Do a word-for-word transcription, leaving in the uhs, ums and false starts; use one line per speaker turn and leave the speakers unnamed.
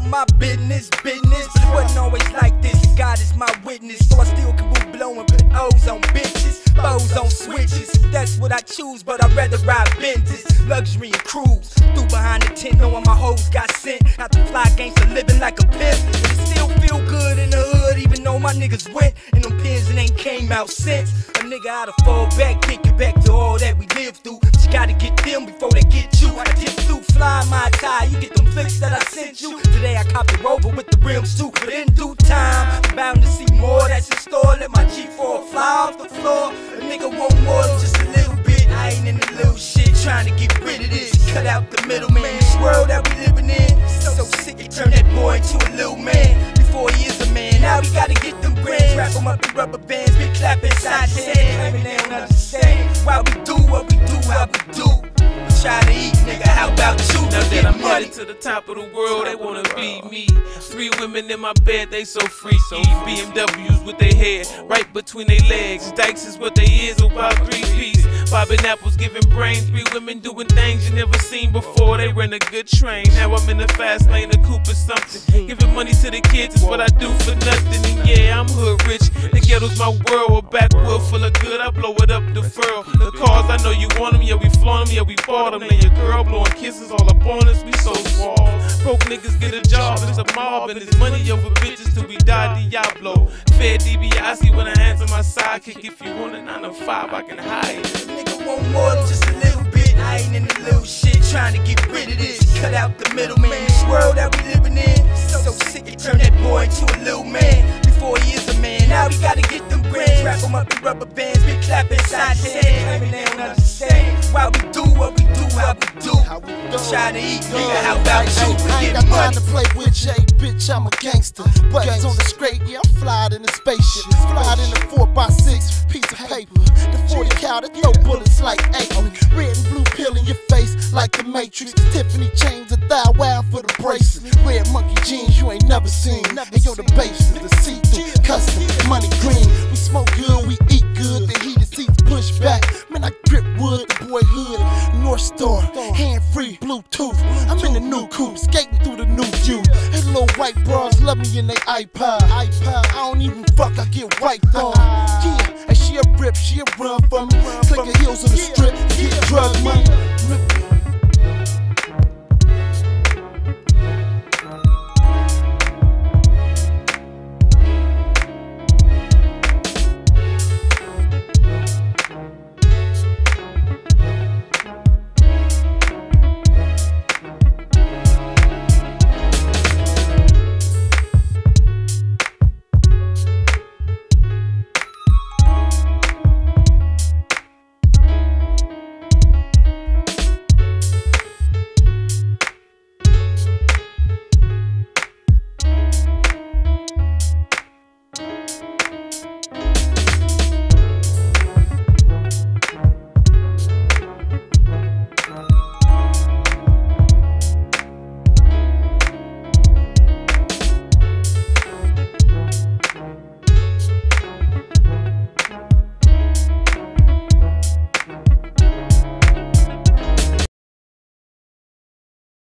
my business, business. But it wasn't always like this, and God is my witness. So I still can move blowing, put O's on bitches, bows on switches. That's what I choose, but I'd rather ride Benzes, luxury and cruise. Through behind the tent, knowing my hoes got sent out to fly gangster, living like a pimp. But it still feel good in the hood, even though my niggas went in them pins and ain't came out since. A nigga oughta fall back, can't get back to all that we lived through. But you gotta get them before they get you. I dip through, fly my tie, you get them flicks that I sent you. Today I copped the Rover with the rims too, but in due time, I'm bound to see more that's in store. Let my G four fly off the floor. A nigga want more than just a little bit. I ain't in the little shit, trying to get rid of this. Cut out the middleman, this world that we living in. So sick, it turned that boy into a little man. Before he is a man, now we gotta get them brands. Wrap them up in rubber bands, big clap inside his head. Claiming they don't understand why we do what we do, how we do. We try to eat, nigga, how about you?
Now that I'm headed to the top of the world, they wanna be me. Three women in my bed, they so freaky. B M Ws with their hair right between their legs. Dykes is what they is, about three piece. Bobbing apples giving brain. Three women doing things you never seen before. They ran a good train. Now I'm in the fast lane, a coupe or something. Giving money to the kids is what I do for nothing. And yeah, I'm hood rich. The ghetto's my world. A backwood full of good, I blow it up the furl. The cars, I know you want them. Yeah, we flaunt them. Yeah, we bought them. And your girl blowing kisses all up on us. We so small. Broke niggas get a job. It's a mob and it's money over bitches till we die. Diablo. Fair D B I, see when I hands on my sidekick. If you want a nine to five, I can hide.
Nigga want more than just a little bit. I ain't in the little shit, trying to get rid of this. Cut out the middleman, this world that we living in. So sick, it turned that boy into a little man. Before he is a man, now we gotta get them brands. Wrap them up in rubber bands, big clap inside his head. Claiming they don't understand why we do what we do, how we do. We try to eat, nigga, how about you?
I ain't got time to play with Jay, bitch, I'm a gangster. Buttons on the straight, yeah, I'm flyed in a spaceship. Flyed in a four by six piece of paper. The forty cal that throw bullets like Aikman. Red and blue pill in your face like the Matrix. Tiffany chains, a thigh wild for the bracelet. Red monkey jeans you ain't never seen. And yo, the bass is the see-through, custom, money green. We smoke good, we eat good. The heated seats push back. Man, I grip wood, the boy hood. North Star, hand free, Bluetooth. I'm in the new coupe, skating through the new view. Hey, little white bras love me in they iPod. iPod, I don't even fuck, I get wiped on. Yeah, and she a rip, she a run for me. Click her heels on the strip, get drug money.